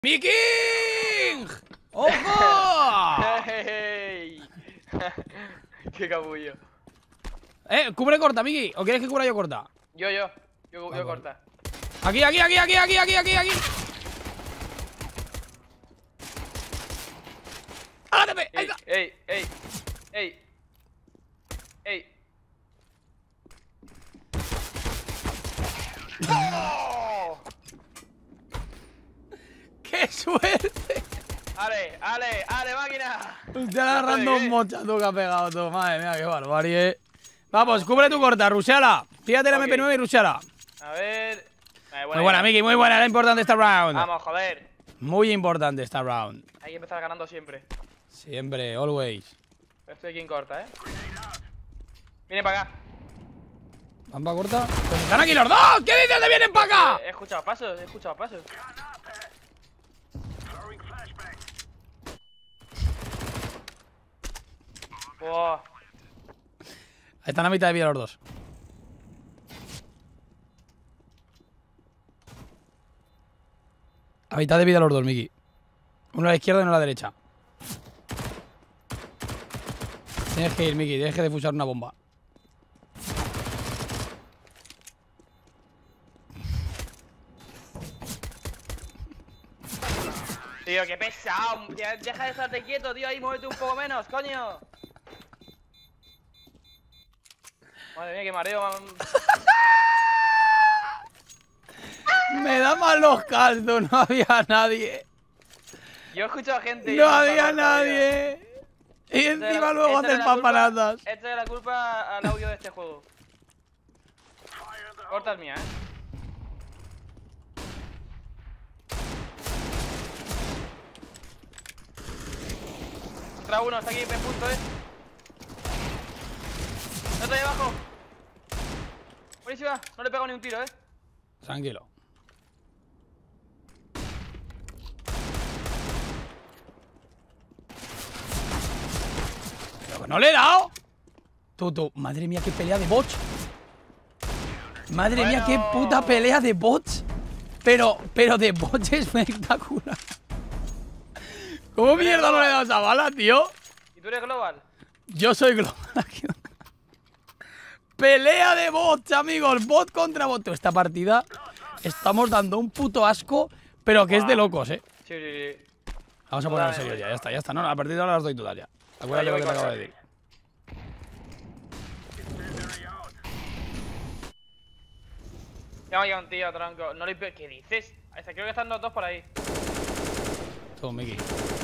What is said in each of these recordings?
¡Mi King! ¡Ojo! Hey. Qué capullo. Cubre corta, Miki. ¿O quieres que cubra yo corta? Yo corta. Aquí. ¡Ágate! ¡Ahí está! ¡Ey! ¡Oh! ¡Qué suerte! ¡Ale, máquina! Hostia, la random mochazo que ha pegado todo. Madre mía, qué barbarie. Vamos, cubre tu corta, rusheala. Fíjate la MP9 y rusheala. A ver. Muy buena, Miki, muy buena. Era importante esta round. Vamos, joder. Muy importante esta round. Hay que empezar ganando siempre. Siempre, always. Estoy aquí en corta, Viene para acá. ¿Van para corta? ¡Pues están aquí los dos! ¿Qué dices de vienen para acá? He escuchado pasos. Wow. Están a mitad de vida los dos. A mitad de vida los dos, Miki. Uno a la izquierda y uno a la derecha. Tienes que ir, Miki. Deje de fusar una bomba. Tío, qué pesado. Deja de estarte quieto, tío. Ahí, muévete un poco menos, coño. Madre mía, qué mareo. Me da mal los caldos. No había nadie. Yo he escuchado a gente. No había nadie. Y encima luego hacer papanatas. Esto es la culpa al audio de este juego. Corta es mía, Contra uno, está aquí en punto, No estoy abajo. Buenísima, no le he pegado ni un tiro, Tranquilo. Pero que no le he dado. Tú. Madre mía, qué pelea de bots. Madre mía, qué puta pelea de bots. Pero de bots espectacular. ¿Cómo mierda no le he dado esa bala, tío? ¿Y tú eres global? Yo soy global aquí. Pelea de bots, amigos. Bot contra bot. Esta partida estamos dando un puto asco, pero que es de locos, Sí. Vamos a poner en serio ya está. No, a partir de ahora las doy todas ya. Acuérdate lo que te acabo de decir. Ya me un tío, tronco. No le... ¿Qué dices? Creo que están los dos por ahí. Todo, Miki.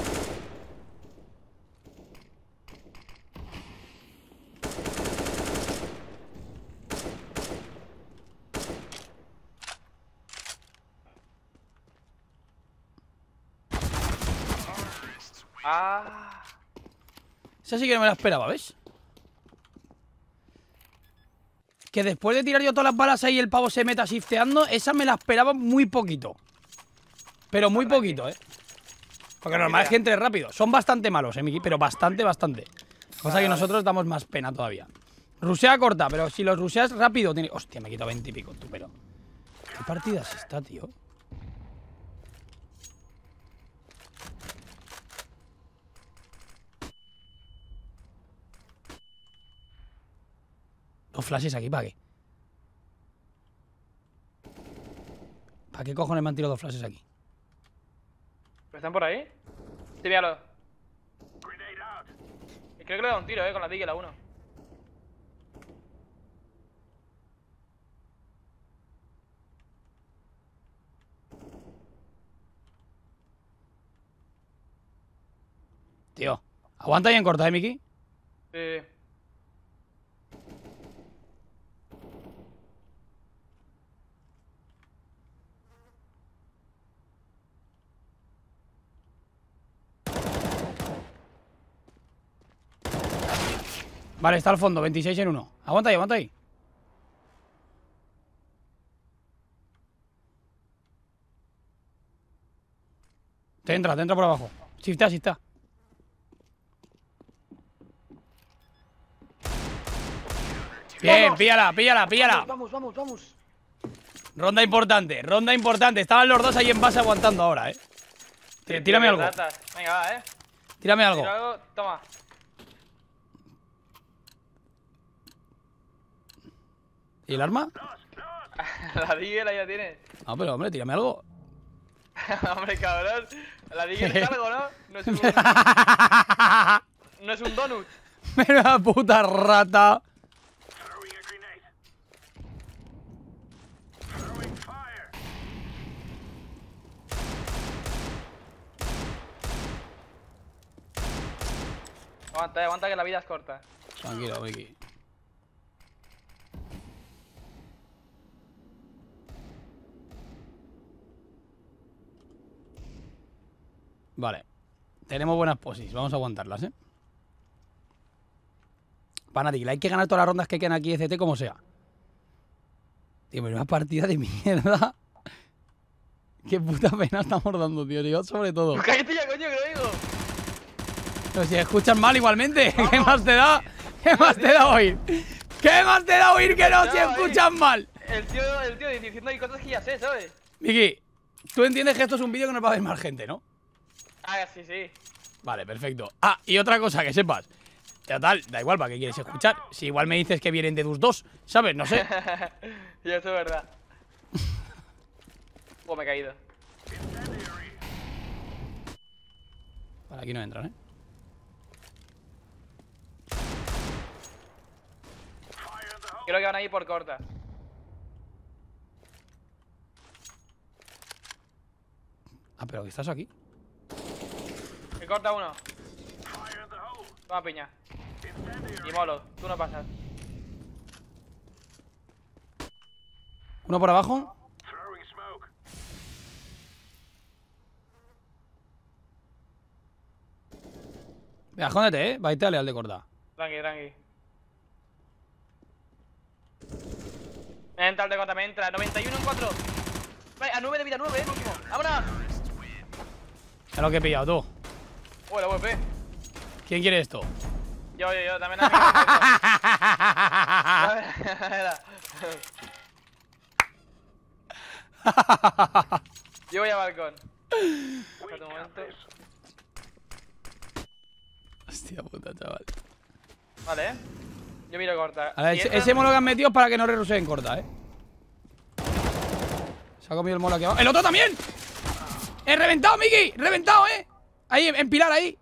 Esa sí que no me la esperaba, ¿ves? Que después de tirar yo todas las balas ahí el pavo se meta shifteando, esa me la esperaba muy poquito. Pero muy poquito, Porque normal es que entre rápido. Son bastante malos, Miki, pero bastante. Cosa que nosotros damos más pena todavía. Rusea corta, pero si los ruseas rápido tiene... Hostia, me he quitado 20 y pico, tú, pero... ¿Qué partida es esta, tío? Dos flashes aquí, ¿para qué? ¿Para qué cojones me han tirado dos flashes aquí? ¿Están por ahí? Sí, véalo. Creo que le he dado un tiro, con la Tigre, la 1. Tío, aguanta ahí en corta, Miki. Sí. Vale, está al fondo, 26 en 1. Aguanta ahí. Te entra por abajo. Shifta. Bien, píllala. Vamos. Ronda importante. Estaban los dos ahí en base aguantando ahora, Tírame algo. Ratas. Venga, va, Tírame algo. Tira algo, toma. ¿Y el arma? La Digger ahí la tienes. No, pero hombre, tírame algo. Hombre, cabrón. La Digger es algo, ¿no? No es un donut. Mira, puta rata. Aguanta, aguanta que la vida es corta. Tranquilo, Vicky. Vale. Tenemos buenas posis. Vamos a aguantarlas, Fanatic, hay que ganar todas las rondas que quedan aquí de CT como sea. Tío, pero una partida de mierda. Qué puta pena estamos dando, tío. Yo sobre todo. ¡Cállate ya, coño, que lo digo! Pero si escuchan mal igualmente. ¿Qué más te da? ¿Qué más te da oír? ¿Qué más te da oír que no si escuchan mal? El tío diciendo hay cosas que ya sé, ¿sabes? Miki, tú entiendes que esto es un vídeo que nos va a ver más gente, ¿no? Ah, sí, sí. Vale, perfecto. Ah, y otra cosa que sepas. Total, da igual para qué quieres escuchar. Si igual me dices que vienen de Dus 2, ¿sabes? No sé. Y eso es verdad. Me he caído. Vale, aquí no entran, Creo que van a ir por corta. Ah, pero que estás aquí. Que corta uno. Toma piña. Y molo, tú no pasas. Uno por abajo. Venga, jóndete, Vaitale al de corta. Tranqui, tranqui. Me entra el de corta, me entra. 91 en 4. A 9 de vida, 9, el último. ¡Vámonos! Es lo que he pillado, tú. La VP. ¿Quién quiere esto? Yo, también. Yo voy a balcón. Espérate un momento. Hostia puta, chaval. Vale, yo miro corta. A ver, ese molo que han metido es para que no re-ruseen corta, Se ha comido el molo aquí abajo. ¡El otro también! ¡He reventado, Miki! ¡Reventado, Ahí, en pilar, ahí.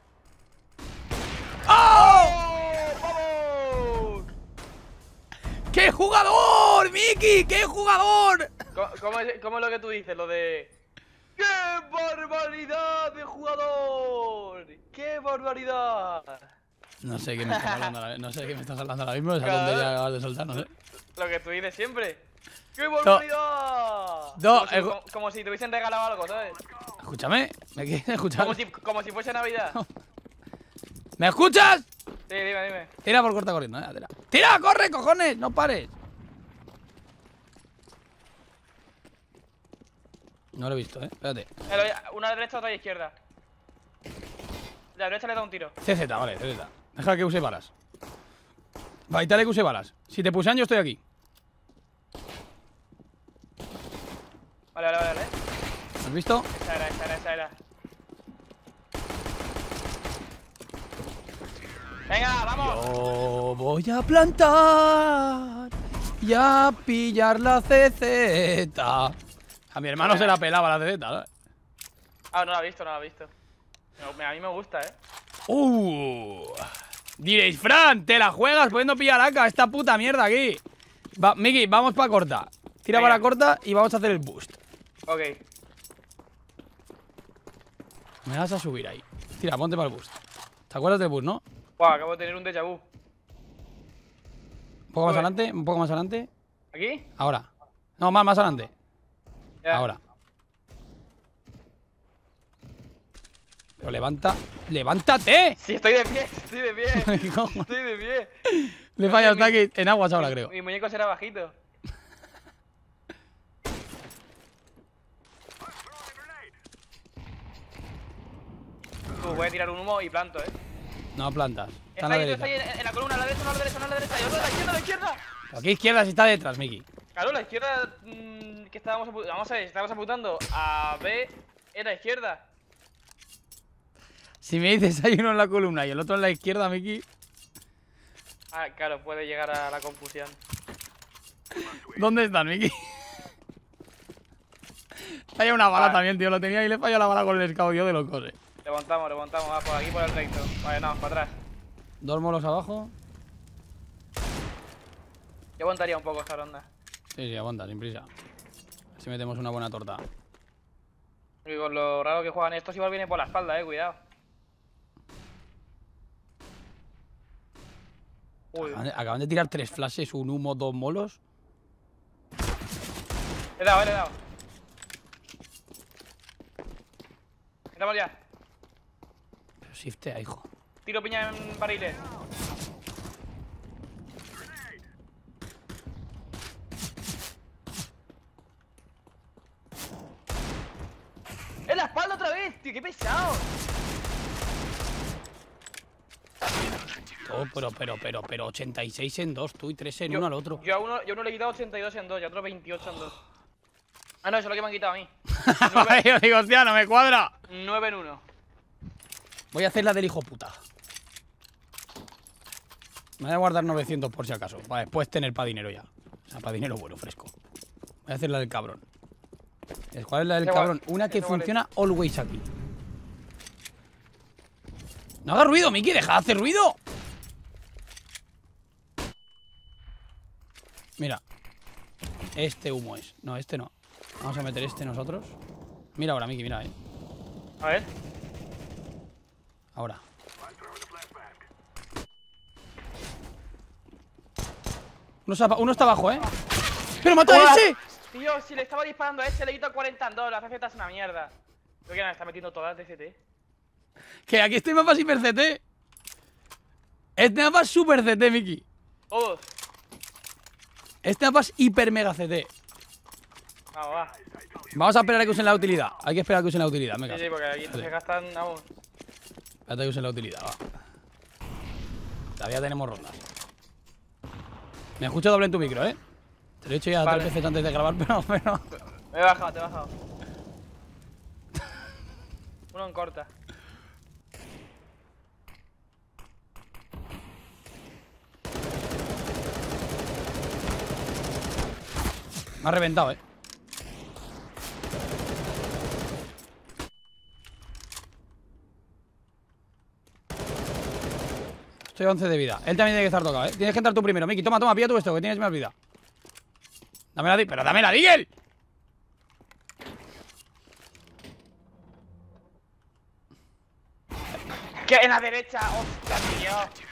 ¡Oh! ¡Vamos! ¡Qué jugador, Miki! ¡Qué jugador! ¿Cómo es lo que tú dices? Lo de... ¡Qué barbaridad de jugador! ¡Qué barbaridad! No sé qué me estás hablando ahora, no sé qué me estás hablando ahora mismo. Esa tontería que acabas de soltar, no sé. Lo que tú dices siempre. ¡Qué barbaridad! Como si te hubiesen regalado algo, ¿sabes? Escúchame, ¿me quieres escuchar? Como si fuese Navidad. ¿Me escuchas? Sí, dime. Tira por corta corriendo, tira. ¡Tira, corre, cojones! ¡No pares! No lo he visto, espérate. Una a la derecha, otra a la izquierda. La derecha le da un tiro. CZ, vale, CZ. Deja que use balas. Vaitale que use balas. Si te pusean, yo estoy aquí. Vale. ¿Has visto? Esa era. Venga, vamos. Yo voy a plantar y a pillar la CZ. A mi hermano se la pelaba la CZ, ¿no? Ah, no la he visto. A mí me gusta, Diréis, Fran, te la juegas poniendo pillaraca, esta puta mierda aquí. Miki, vamos para corta. Tira para corta y vamos a hacer el boost. Ok. Me vas a subir ahí. Tira, ponte para el boost. ¿Te acuerdas del boost, no? Buah, acabo de tener un déjà vu. Un poco más adelante, un poco más adelante. ¿Aquí? Ahora. No, más adelante. Ya. Ahora. Pero levántate. Sí, estoy de pie. Estoy de pie. Le falla el ataque en aguas ahora, creo. Mi muñeco será bajito. Voy a tirar un humo y planto, No plantas. Está Está en la ahí, derecha. en la columna, a la derecha. Y otro a la izquierda. Aquí izquierda si está detrás, Miki. Claro, la izquierda que estábamos apuntando a B era izquierda. Si me dices hay uno en la columna y el otro en la izquierda, Miki. Ah, claro, puede llegar a la confusión. ¿Dónde están, Miki? Falla una bala Vale. también, tío. Lo tenía y le falla la bala con el scout, yo de locos, Remontamos, va por aquí por el recto. Vale, no, para atrás. Dos molos abajo. Yo aguantaría un poco esta ronda. Sí, sí, aguanta, sin prisa. Si metemos una buena torta. Y con lo raro que juegan estos, igual viene por la espalda, cuidado. Uy, Acaban de tirar 3 flashes, un humo, 2 molos. le he dado, le he dado. Entramos ya. Pero shiftea, hijo. Tiro piña en barriles. ¡En la espalda otra vez, tío! ¡Qué pesado! Oh, pero 86 en 2, tú y 3 en 1 al otro. Yo a uno le he quitado 82 en 2 y a otro 28 en 2. Ah, no, eso es lo que me han quitado a mí. Yo digo, hostia, no me cuadra. 9 en 1. Voy a hacer la del hijo puta. Me voy a guardar 900 por si acaso. Para después tener para dinero ya. O sea, para dinero bueno, fresco. Voy a hacer la del cabrón. ¿Cuál es la del cabrón? Una que funciona always aquí. No haga ruido, Miki, deja de hacer ruido. Mira. Este humo es. No, este no. Vamos a meter este nosotros. Mira ahora, Miki, mira, A ver. Ahora. Uno está abajo, ¡Pero mató a ese! Tío, si le estaba disparando a ese, le quito 40 en 2. La CZ es una mierda. Creo que me está metiendo todas de CT. Que aquí este mapa es hiper CT. Este mapa es super CT, Miki. Todos. Este mapa es hiper mega CT. Vamos, va. Vamos a esperar a que usen la utilidad. Hay que esperar a que usen la utilidad, me Sí, caso. sí, porque aquí se gastan, vamos. Espérate a que usen la utilidad, va. Todavía tenemos rondas. Me escucho doble en tu micro, Te lo he dicho ya Vale. 3 veces antes de grabar, pero... Me he bajado, te he bajado. Uno en corta. Me ha reventado, Estoy a 11 de vida. Él también tiene que estar tocado, Tienes que entrar tú primero, Miki. Toma, pilla tú esto, que tienes más vida. Dame la pero dame la Digel. ¿Qué? En la derecha, hostia, tío.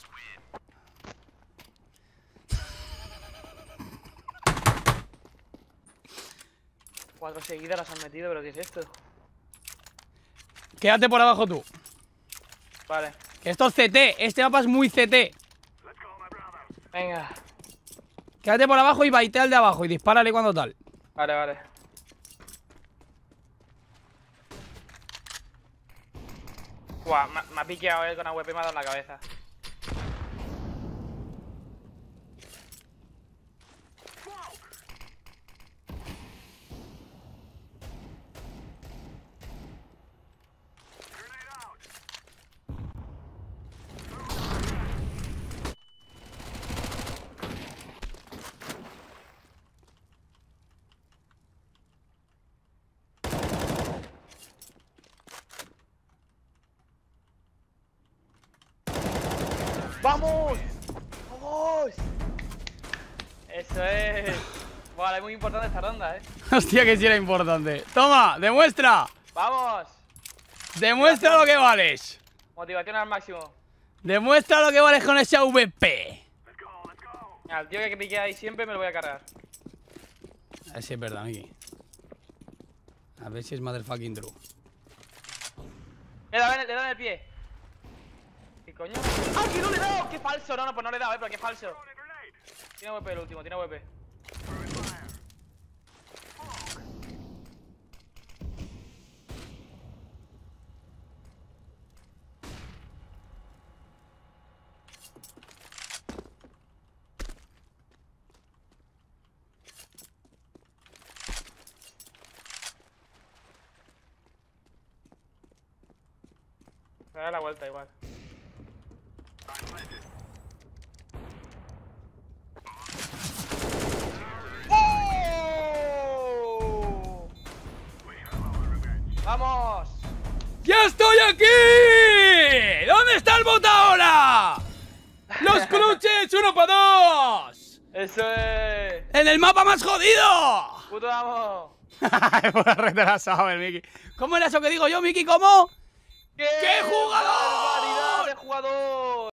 Cuatro seguidas las han metido, pero ¿qué es esto? Quédate por abajo tú. Vale, Que esto es CT. Este mapa es muy CT. venga. Quédate por abajo y baitea al de abajo y dispárale cuando tal. Vale, vale. Guau, me ha piqueado él con AWP y me ha dado en la cabeza. ¡Vamos! ¡Vamos! Eso es. Vale, es muy importante esta ronda, Hostia, que sí era importante. Toma, demuestra. ¡Vamos! Demuestra lo que vales. Motivación al máximo. Demuestra lo que vales con ese AWP. Mira, el tío que piquea ahí siempre me lo voy a cargar. A ver si es verdad, Miki. A ver si es motherfucking true. Le da en el pie. ¿Qué coño? ¡Ah, que no le he dado! ¡Qué falso! No, pues no le he dado, pero qué falso. Tiene AWP el último, tiene AWP. Me da la vuelta igual. ¡Oh! ¡Vamos! ¡Ya estoy aquí! ¿Dónde está el bot ahora? ¡Los cruches! ¡1 para 2! ¡Eso es! ¡En el mapa más jodido! ¡Puto amo! Retrasado el Miki. ¿Cómo era eso que digo yo, Miki? ¿Cómo? ¡Qué jugador! barbaridad de jugador!